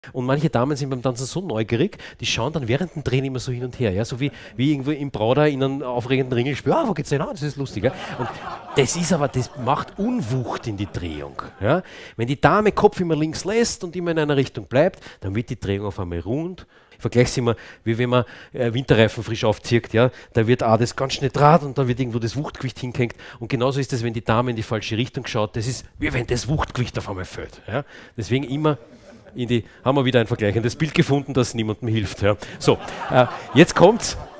Und manche Damen sind beim Tanzen so neugierig, die schauen dann während dem Drehen immer so hin und her. Ja? So wie irgendwo im Brauder in einem aufregenden Ringelspiel. Ah, wo geht's denn? Ah, das ist lustig. Ja? Und das macht Unwucht in die Drehung. Ja? Wenn die Dame Kopf immer links lässt und immer in einer Richtung bleibt, dann wird die Drehung auf einmal rund. Ich vergleiche es immer, wie wenn man Winterreifen frisch aufzieht. Ja? Da wird das ganz schnell Draht und dann wird irgendwo das Wuchtgewicht hingehängt. Und genauso ist es, wenn die Dame in die falsche Richtung schaut. Das ist, wie wenn das Wuchtgewicht auf einmal fällt. Ja? Deswegen immer haben wir wieder ein vergleichendes Bild gefunden, das niemandem hilft. Ja. So, jetzt kommt's.